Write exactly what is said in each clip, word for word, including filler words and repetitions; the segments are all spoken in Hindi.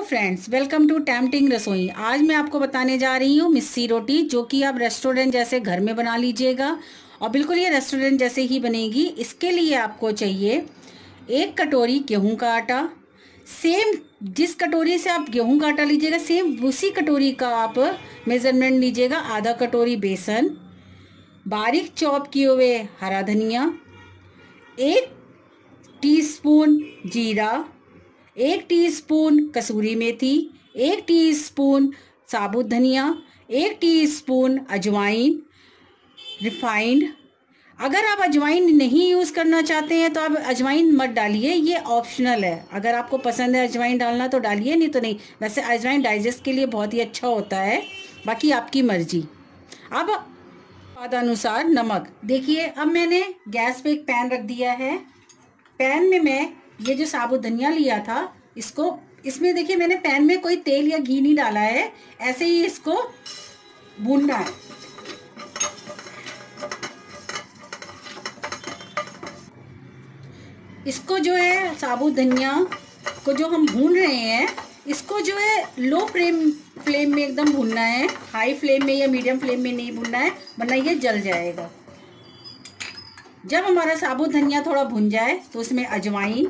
फ्रेंड्स, वेलकम टू टेम्पटिंग रसोई। आज मैं आपको बताने जा रही हूँ मिस्सी रोटी, जो कि आप रेस्टोरेंट जैसे घर में बना लीजिएगा और बिल्कुल ये रेस्टोरेंट जैसे ही बनेगी। इसके लिए आपको चाहिए एक कटोरी गेहूं का आटा। सेम जिस कटोरी से आप गेहूं का आटा लीजिएगा, सेम उसी कटोरी का आप मेजरमेंट लीजिएगा। आधा कटोरी बेसन, बारीक चॉप किए हुए हरा धनिया, एक टीस्पून जीरा, एक टीस्पून कसूरी मेथी, एक टीस्पून साबुत धनिया, एक टीस्पून अजवाइन रिफाइंड। अगर आप अजवाइन नहीं यूज़ करना चाहते हैं तो आप अजवाइन मत डालिए, ये ऑप्शनल है। अगर आपको पसंद है अजवाइन डालना तो डालिए, नहीं तो नहीं। वैसे अजवाइन डाइजेस्ट के लिए बहुत ही अच्छा होता है, बाकी आपकी मर्जी। अब स्वादानुसार नमक। देखिए, अब मैंने गैस पे एक पैन रख दिया है। पैन में मैं ये जो साबुत धनिया लिया था, इसको इसमें देखिए मैंने पैन में कोई तेल या घी नहीं डाला है, ऐसे ही इसको भूनना है। इसको जो है साबुत धनिया को जो हम भून रहे हैं, इसको जो है लो फ्लेम फ्लेम में एकदम भूनना है। हाई फ्लेम में या मीडियम फ्लेम में नहीं भूनना है, वरना ये जल जाएगा। जब हमारा साबुत धनिया थोड़ा भुन जाए तो उसमें अजवाइन,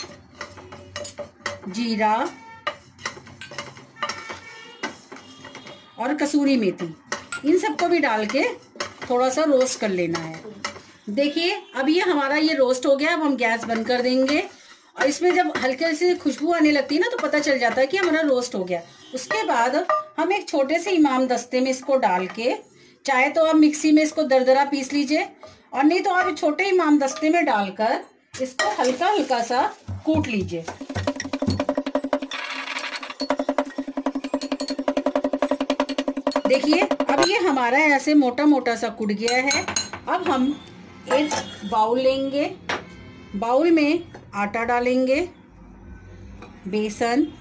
जीरा और कसूरी मेथी, इन सबको भी डाल के थोड़ा सा रोस्ट कर लेना है। देखिए, अब ये हमारा ये रोस्ट हो गया। अब हम गैस बंद कर देंगे और इसमें जब हल्के से खुशबू आने लगती है ना, तो पता चल जाता है कि हमारा रोस्ट हो गया। उसके बाद हम एक छोटे से इमाम दस्ते में इसको डाल के, चाहे तो आप मिक्सी में इसको दरदरा पीस लीजिए, और नहीं तो आप छोटे इमाम दस्ते में डालकर इसको हल्का हल्का सा कूट लीजिए। देखिए, अब ये हमारा ऐसे मोटा मोटा सा कुट गया है। अब हम एक बाउल लेंगे, बाउल में आटा डालेंगे, बेसन,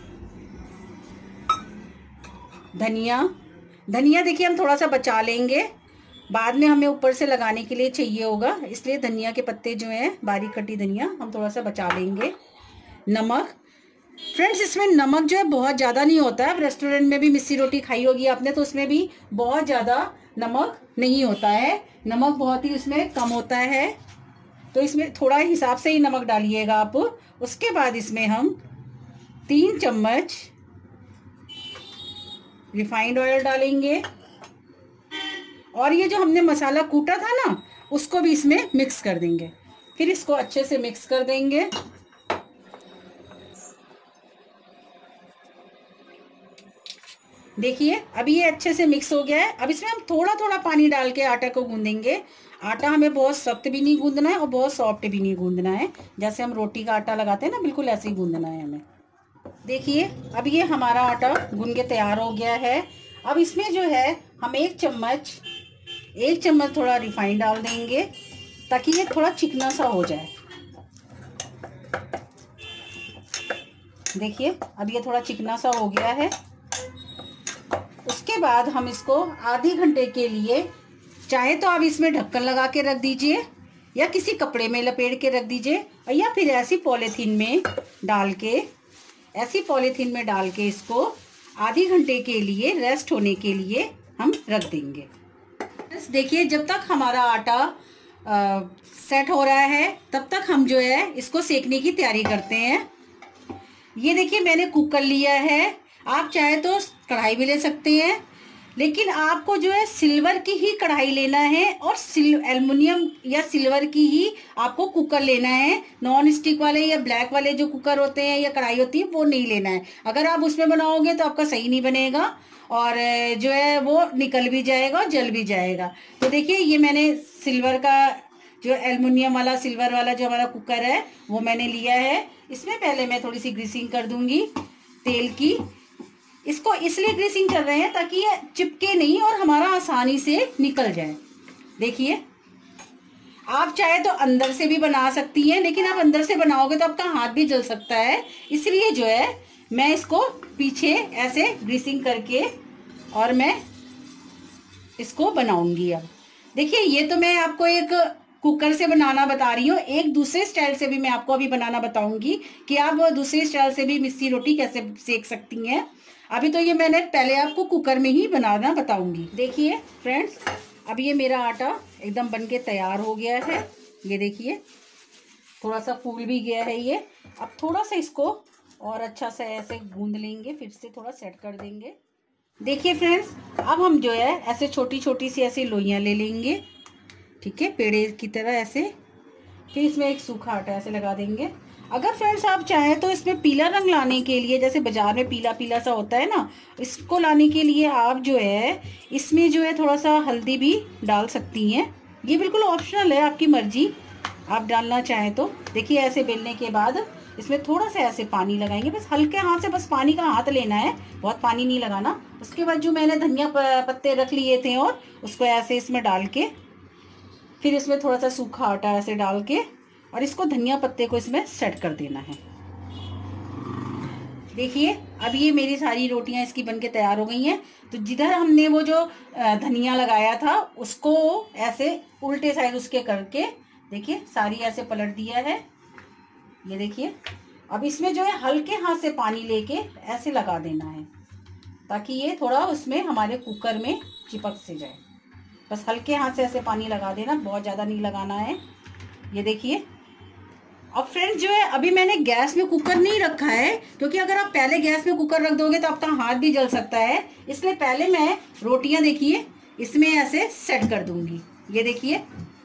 धनिया धनिया देखिए हम थोड़ा सा बचा लेंगे, बाद में हमें ऊपर से लगाने के लिए चाहिए होगा, इसलिए धनिया के पत्ते जो हैं, बारीक कटी धनिया, हम थोड़ा सा बचा लेंगे। नमक। फ्रेंड्स, इसमें नमक जो है बहुत ज़्यादा नहीं होता है। अब रेस्टोरेंट में भी मिस्सी रोटी खाई होगी आपने, तो उसमें भी बहुत ज़्यादा नमक नहीं होता है, नमक बहुत ही उसमें कम होता है, तो इसमें थोड़ा हिसाब से ही नमक डालिएगा आप। उसके बाद इसमें हम तीन चम्मच रिफाइंड ऑयल डालेंगे, और ये जो हमने मसाला कूटा था ना, उसको भी इसमें मिक्स कर देंगे। फिर इसको अच्छे से मिक्स कर देंगे। देखिए, अभी ये अच्छे से मिक्स हो गया है। अब इसमें हम थोड़ा थोड़ा पानी डाल के आटा को गूंदेंगे। आटा हमें बहुत सख्त भी नहीं गूंदना है और बहुत सॉफ्ट भी नहीं गूंदना है। जैसे हम रोटी का आटा लगाते हैं ना, बिल्कुल ऐसे ही गूंदना है हमें। देखिए, अब ये हमारा आटा गूंद के तैयार हो गया है। अब इसमें जो है हम एक चम्मच एक चम्मच थोड़ा रिफाइंड डाल देंगे, ताकि ये थोड़ा चिकना सा हो जाए। देखिए, अब ये थोड़ा चिकना सा हो गया है। उसके बाद हम इसको आधे घंटे के लिए, चाहे तो आप इसमें ढक्कन लगा के रख दीजिए, या किसी कपड़े में लपेट के रख दीजिए, या फिर ऐसी पॉलीथीन में डाल के ऐसी पॉलीथीन में डाल के इसको आधे घंटे के लिए रेस्ट होने के लिए हम रख देंगे। देखिए, जब तक हमारा आटा आ, सेट हो रहा है, तब तक हम जो है इसको सेकने की तैयारी करते हैं। ये देखिए, मैंने कुकर लिया है। आप चाहे तो कढ़ाई भी ले सकते हैं, लेकिन आपको जो है सिल्वर की ही कढ़ाई लेना है, और एल्युमिनियम या सिल्वर की ही आपको कुकर लेना है। नॉन स्टिक वाले या ब्लैक वाले जो कुकर होते हैं या कढ़ाई होती है, वो नहीं लेना है। अगर आप उसमें बनाओगे तो आपका सही नहीं बनेगा, और जो है वो निकल भी जाएगा और जल भी जाएगा। तो देखिए, ये मैंने सिल्वर का, जो एल्युमिनियम वाला सिल्वर वाला जो हमारा कुकर है, वो मैंने लिया है। इसमें पहले मैं थोड़ी सी ग्रीसिंग कर दूंगी तेल की। इसको इसलिए ग्रीसिंग कर रहे हैं ताकि ये चिपके नहीं और हमारा आसानी से निकल जाए। देखिए, आप चाहे तो अंदर से भी बना सकती हैं, लेकिन आप अंदर से बनाओगे तो आपका हाथ भी जल सकता है, इसलिए जो है मैं इसको पीछे ऐसे ग्रीसिंग करके और मैं इसको बनाऊंगी। अब देखिए, ये तो मैं आपको एक कुकर से बनाना बता रही हूँ, एक दूसरे स्टाइल से भी मैं आपको अभी बनाना बताऊंगी कि आप दूसरे स्टाइल से भी मिस्सी रोटी कैसे सेक सकती हैं। अभी तो ये मैंने पहले आपको कुकर में ही बनाना बताऊंगी। देखिए फ्रेंड्स, अब ये मेरा आटा एकदम बन के तैयार हो गया है। ये देखिए थोड़ा सा फूल भी गया है ये। अब थोड़ा सा इसको और अच्छा से ऐसे गूंद लेंगे, फिर से थोड़ा सेट कर देंगे। देखिए फ्रेंड्स, अब हम जो है ऐसे छोटी छोटी सी ऐसे लोइयां ले लेंगे, ठीक है, पेड़े की तरह ऐसे। फिर इसमें एक सूखा आटा ऐसे लगा देंगे। अगर फ्रेंड्स आप चाहें तो इसमें पीला रंग लाने के लिए, जैसे बाजार में पीला पीला सा होता है ना, इसको लाने के लिए आप जो है इसमें जो है थोड़ा सा हल्दी भी डाल सकती हैं। ये बिल्कुल ऑप्शनल है, आपकी मर्जी, आप डालना चाहें तो। देखिए ऐसे बेलने के बाद इसमें थोड़ा सा ऐसे पानी लगाएंगे, बस हल्के हाथ से, बस पानी का हाथ लेना है, बहुत पानी नहीं लगाना। उसके बाद जो मैंने धनिया पत्ते रख लिए थे और उसको ऐसे इसमें डाल के, फिर इसमें थोड़ा सा सूखा आटा ऐसे डाल के और इसको धनिया पत्ते को इसमें सेट कर देना है। देखिए अब ये मेरी सारी रोटियां इसकी बनके तैयार हो गई हैं। तो जिधर हमने वो जो धनिया लगाया था उसको ऐसे उल्टे साइड उसके करके देखिए सारी ऐसे पलट दिया है। ये देखिए अब इसमें जो है हल्के हाथ से पानी लेके ऐसे लगा देना है, ताकि ये थोड़ा उसमें हमारे कुकर में चिपक से जाए। बस हल्के हाथ से ऐसे पानी लगा देना, बहुत ज़्यादा नहीं लगाना है। ये देखिए अब फ्रेंड्स जो है अभी मैंने गैस में कुकर नहीं रखा है, क्योंकि अगर आप पहले गैस में कुकर रख दोगे तो आपका हाथ भी जल सकता है। इसलिए पहले मैं रोटियां देखिए इसमें ऐसे सेट कर दूंगी। ये देखिए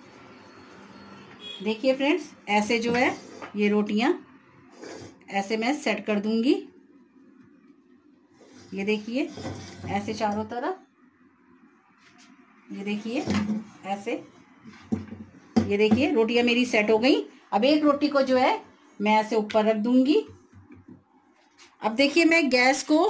देखिए फ्रेंड्स, ऐसे जो है ये रोटियां ऐसे मैं सेट कर दूंगी। ये देखिए ऐसे चारों तरफ, ये देखिए ऐसे, ये देखिए रोटियां मेरी सेट हो गई। अब एक रोटी को जो है मैं ऐसे ऊपर रख दूंगी। अब देखिए मैं गैस को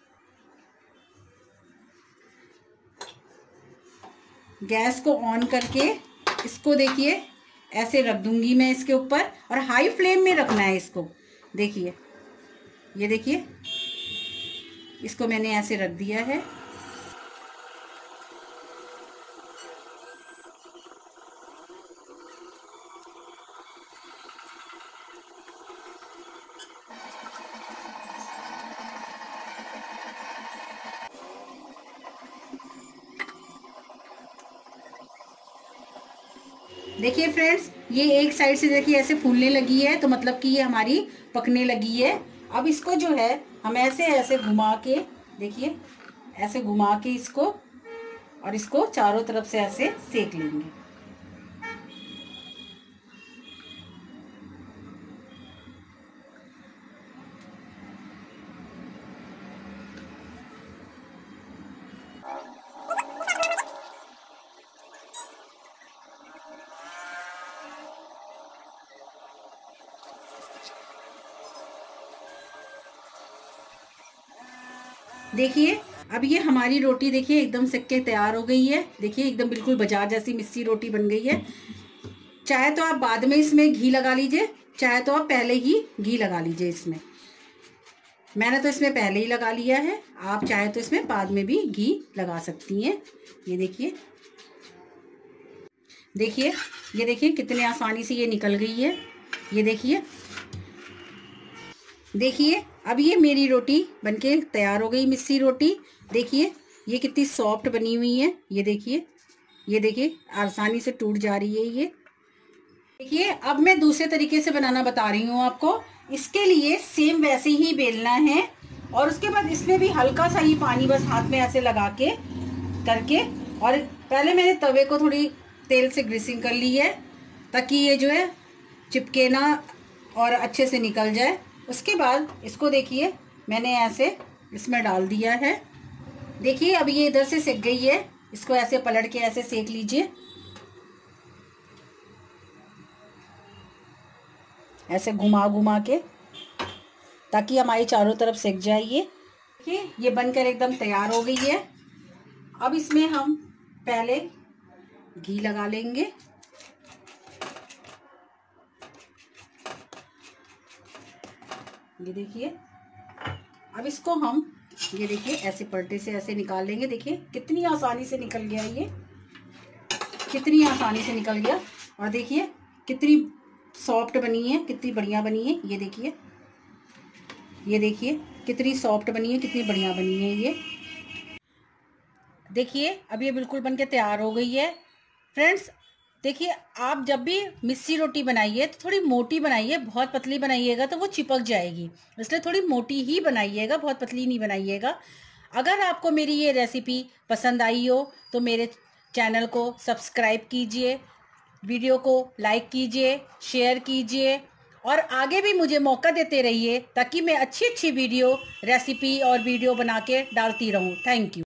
गैस को ऑन करके इसको देखिए ऐसे रख दूंगी मैं इसके ऊपर, और हाई फ्लेम में रखना है इसको। देखिए ये देखिए इसको मैंने ऐसे रख दिया है। देखिए फ्रेंड्स, ये एक साइड से देखिए ऐसे फूलने लगी है, तो मतलब कि ये हमारी पकने लगी है। अब इसको जो है हम ऐसे ऐसे घुमा के, देखिए ऐसे घुमा के इसको, और इसको चारों तरफ से ऐसे सेक लेंगे। देखिए अब ये हमारी रोटी देखिए एकदम सेक के तैयार हो गई है। देखिए एकदम बिल्कुल बाजार जैसी मिस्सी रोटी बन गई है। चाहे तो आप बाद में इसमें घी लगा लीजिए, चाहे तो आप पहले ही घी लगा लीजिए इसमें। मैंने तो इसमें पहले ही लगा लिया है, आप चाहे तो इसमें बाद में भी घी लगा सकती हैं। ये देखिए देखिए ये देखिए कितने आसानी से ये निकल गई है। ये देखिए देखिए अब ये मेरी रोटी बनके तैयार हो गई, मिस्सी रोटी। देखिए ये कितनी सॉफ्ट बनी हुई है। ये देखिए ये देखिए आसानी से टूट जा रही है ये। देखिए अब मैं दूसरे तरीके से बनाना बता रही हूँ आपको। इसके लिए सेम वैसे ही बेलना है, और उसके बाद इसमें भी हल्का सा ही पानी बस हाथ में ऐसे लगा के करके, और पहले मैंने तवे को थोड़ी तेल से ग्रीसिंग कर ली है, ताकि ये जो है चिपके ना और अच्छे से निकल जाए। उसके बाद इसको देखिए मैंने ऐसे इसमें डाल दिया है। देखिए अब ये इधर से सेक गई है, इसको ऐसे पलट के ऐसे सेक लीजिए, ऐसे घुमा घुमा के, ताकि हमारी चारों तरफ सेक जाए। ये देखिए ये बनकर एकदम तैयार हो गई है। अब इसमें हम पहले घी लगा लेंगे। ये देखिए अब इसको हम ये देखिए ऐसे पलटे से ऐसे निकाल लेंगे। देखिए कितनी आसानी से निकल गया, ये कितनी आसानी से निकल गया। और देखिए कितनी सॉफ्ट बनी है, कितनी बढ़िया बनी है। ये देखिए, ये देखिए कितनी सॉफ्ट बनी है, कितनी बढ़िया बनी है। ये देखिए अब ये बिल्कुल बन के तैयार हो गई है। फ्रेंड्स देखिए, आप जब भी मिस्सी रोटी बनाइए तो थोड़ी मोटी बनाइए, बहुत पतली बनाइएगा तो वो चिपक जाएगी, इसलिए थोड़ी मोटी ही बनाइएगा, बहुत पतली नहीं बनाइएगा। अगर आपको मेरी ये रेसिपी पसंद आई हो तो मेरे चैनल को सब्सक्राइब कीजिए, वीडियो को लाइक कीजिए, शेयर कीजिए और आगे भी मुझे मौका देते रहिए ताकि मैं अच्छी अच्छी वीडियो, रेसिपी और वीडियो बना के डालती रहूं। Thank you.